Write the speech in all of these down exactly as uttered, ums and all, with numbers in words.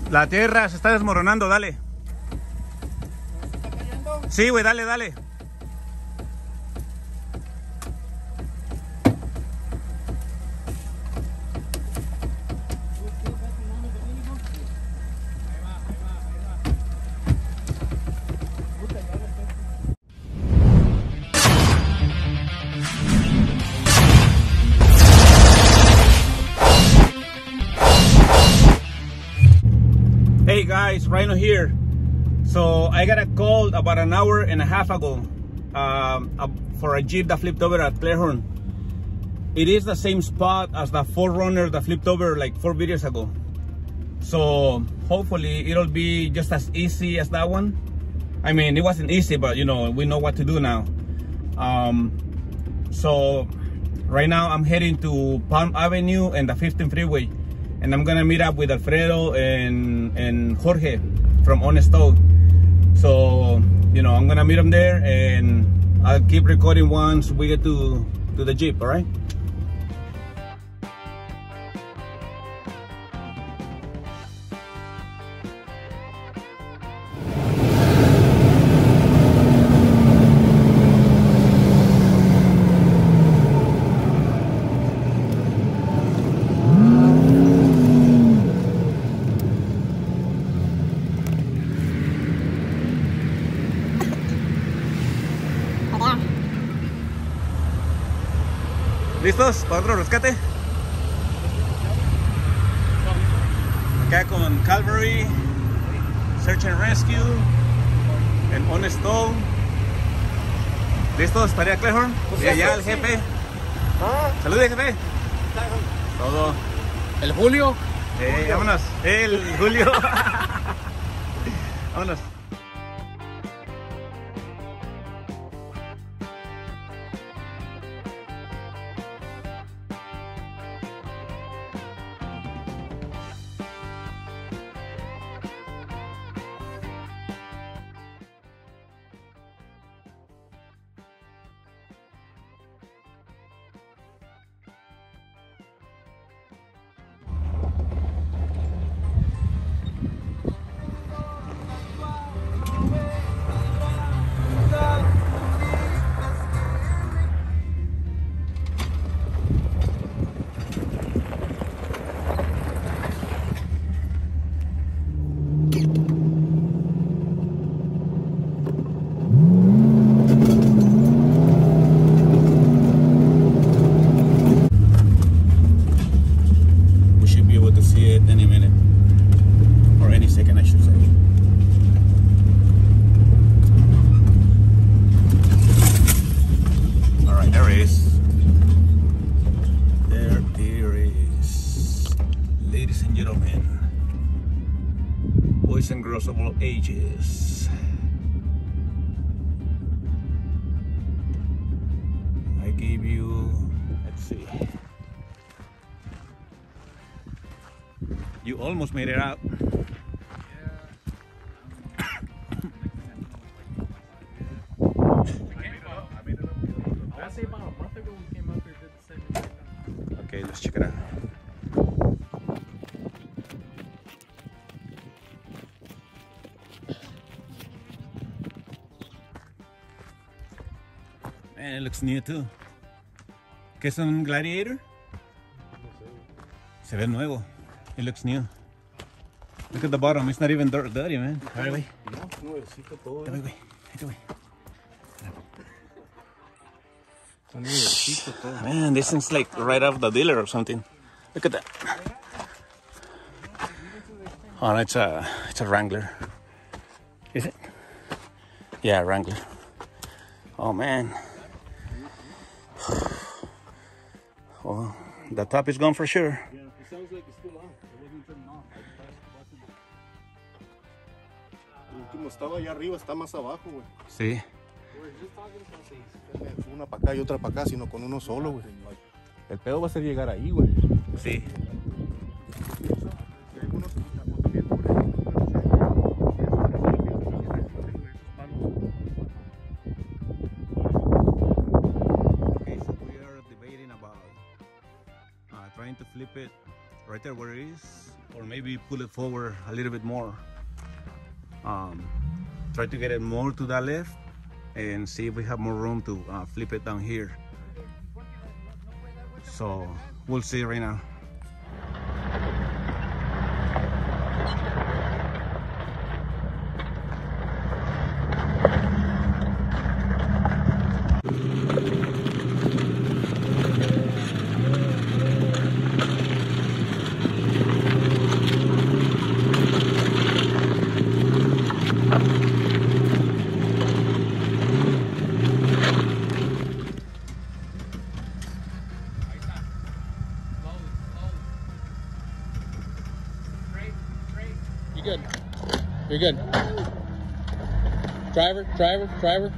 La tierra se está desmoronando, dale. ¿Está cayendo? Sí, güey, dale, dale. Hey guys, Rhino here. So I got a call about an hour and a half ago um, uh, for a Jeep that flipped over at Clearhorn. It is the same spot as the four runner that flipped over like four videos ago. So hopefully it'll be just as easy as that one. I mean, it wasn't easy, but you know, we know what to do now. Um, so right now I'm heading to Palm Avenue and the fifteen freeway. And I'm gonna meet up with Alfredo and, and Jorge from Honest Dog. So, you know, I'm gonna meet them there and I'll keep recording once we get to, to the Jeep, all right? ¿Listos para otro rescate? Acá con Calvary, Search and Rescue, en Honest Dog. ¿Listos para ir a Clearhorn? Y allá el jefe. Saludos, jefe. Todo. ¿El Julio? Eh, vámonos. El Julio. Vámonos. Boys and girls of all ages. I gave you, let's see. You almost made it out. Okay, let's check it out. Man, it looks new too. ¿Qué es un Gladiator? Se ve nuevo. It looks new. Look at the bottom. It's not even dirty, man. A ver, güey. No, nuevecito todo. Ahí te voy, güey. Ahí te voy. Está nuevecito todo. Man, this thing's like right off the dealer or something. Look at that. Oh, no, it's a, it's a Wrangler. Is it? Yeah, Wrangler. Oh, man. Well, the top is gone for sure. Yeah, it sounds like it's still on. It wasn't turned off. I pressed the button. El último estaba allá arriba, está más abajo, güey. Sí. Una para acá y otra para acá, sino con uno solo, güey. El pedo va a ser llegar ahí, güey. Sí. Okay, so we are debating about uh, trying to flip it right there where it is, or maybe pull it forward a little bit more. Um, try to get it more to the left and see if we have more room to uh, flip it down here. So we'll see right now. Good. You're good. Driver, driver, driver.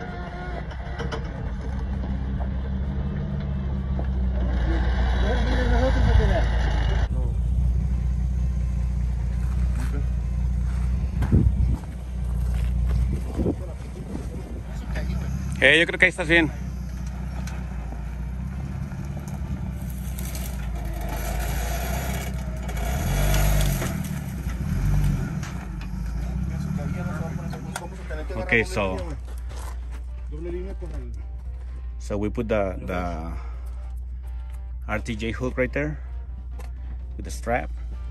Eh, yo creo que ahí estás bien. Okay, so so we put the the R T J hook right there with the strap.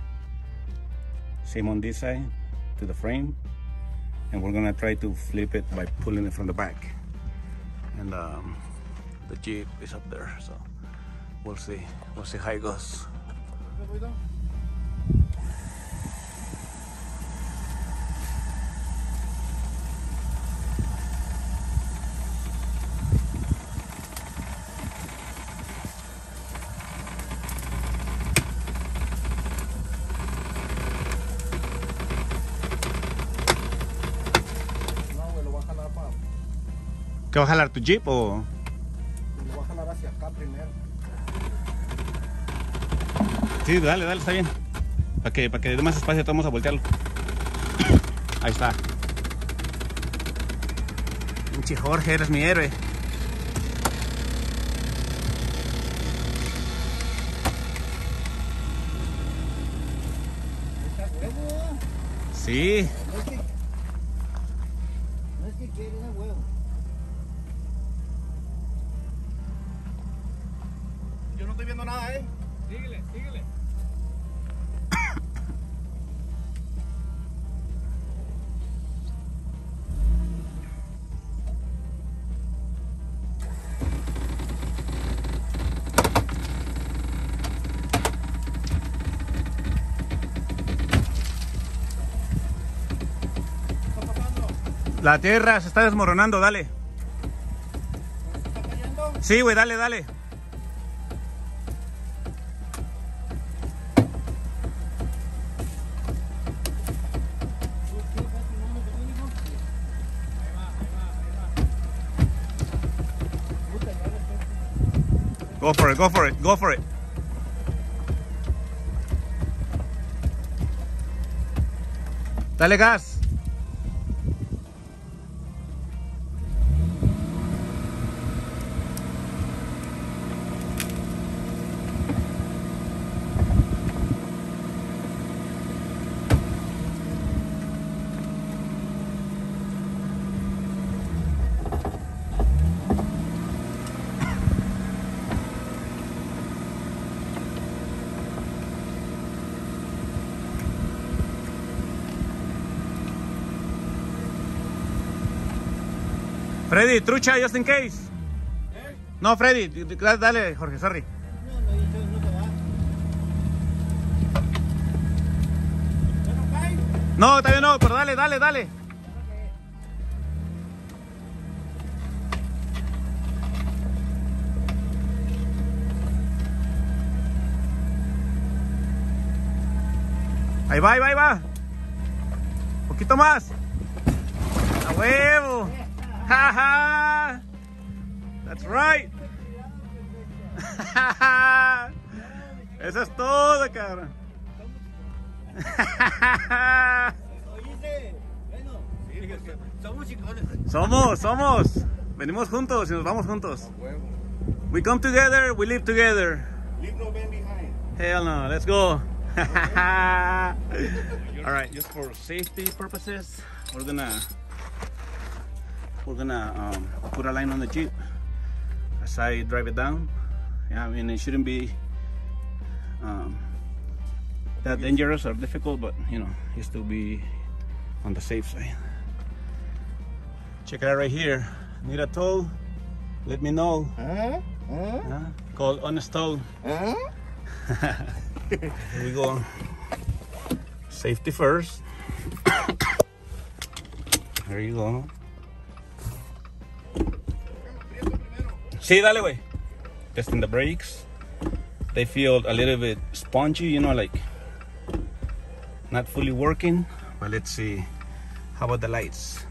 Same on this side to the frame, and we're gonna try to flip it by pulling it from the back. And um, the Jeep is up there, so we'll see. We'll see how it goes. ¿Qué va a jalar, tu Jeep o...? Lo voy a jalar hacia acá primero. Sí, dale, dale, está bien. Para que, para que dé más espacio, vamos a voltearlo. Ahí está. Pinche Jorge, eres mi héroe. Sí. No es que, no es que quiere, es huevo. Yo no estoy viendo nada, eh. Síguele, síguele. La tierra se está desmoronando, dale. ¿Se está cayendo? Sí, güey, dale, dale. Go for it, go for it, go for it. Dale gas. Freddy, trucha, just in case. ¿Eh? No, Freddy, dale, Jorge, sorry. No, no, no, no se va. ¿Ya no cae? No, todavía no, pero dale, dale, dale. Ahí va, ahí va, ahí va. Un poquito más. A huevo. Jaja. That's right. Eso es todo, cabrón. Oíste, bueno, somos chingones. Somos, somos. Venimos juntos y nos vamos juntos. We come together, we live together. Leave no man behind. Hell no, let's go. All right, just for safety purposes, we're gonna we're gonna um, put a line on the Jeep as I drive it down. Yeah, I mean, it shouldn't be um, that dangerous or difficult, but you know, just to be on the safe side. Check it out right here. Need a tow? Let me know. Huh? Huh? Uh, call Honest Tow. Huh? Here we go. Safety first. There you go. Sí, dale, güey. Testing the brakes. They feel a little bit spongy, you know, like not fully working. But let's see. How about the lights?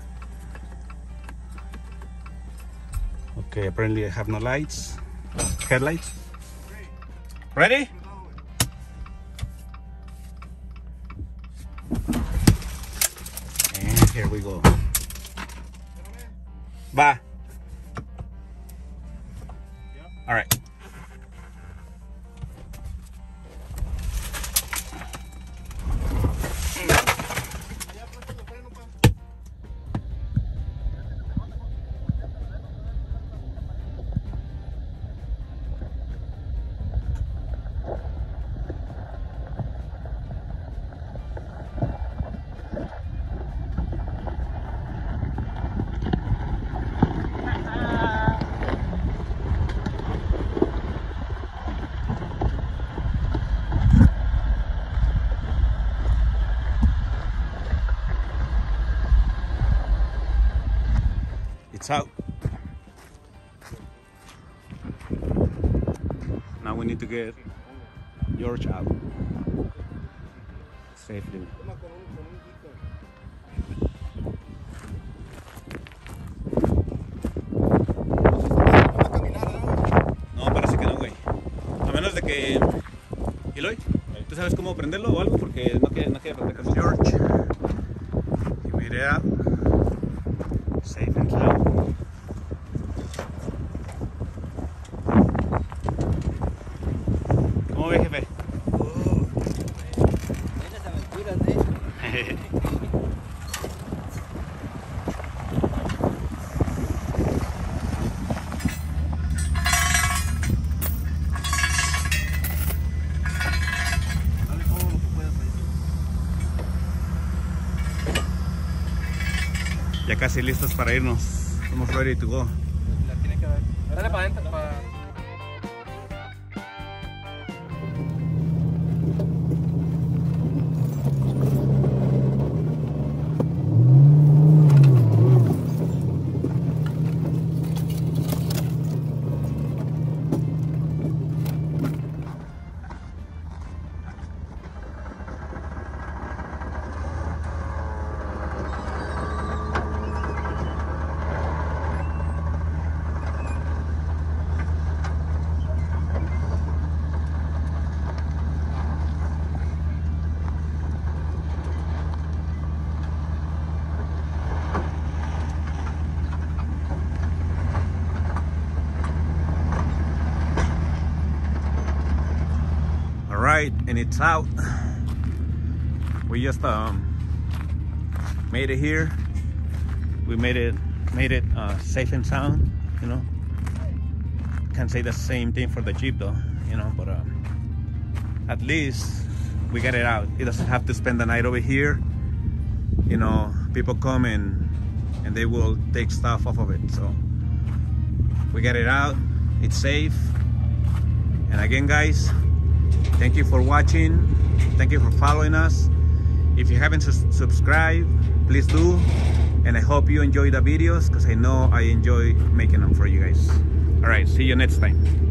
Okay, apparently I have no lights. Headlights. Ready? And here we go. Bye. All right. It's out. Now we need to get George out safely. No, parece que no, güey. A menos de que... Eloy, ¿tú sabes cómo prenderlo o algo? Porque no quiere, no quiere prender con George. Y mire out. Safe and sound. ¿Cómo ves, jefe? Uh, buenas aventuras, ¿eh? Ya casi listos para irnos. Estamos ready to go. La tiene que ver. Dale para adentro. Para... Right, and it's out. We just um, made it here. We made it made it uh, safe and sound. You know, can't say the same thing for the Jeep though. You know, but um, at least we got it out. It doesn't have to spend the night over here. You know, people come and and they will take stuff off of it. So we got it out. It's safe. And again, guys, thank you for watching. Thank you for following us. If you haven't su subscribed, please do. And I hope you enjoy the videos because I know I enjoy making them for you guys. All right, see you next time.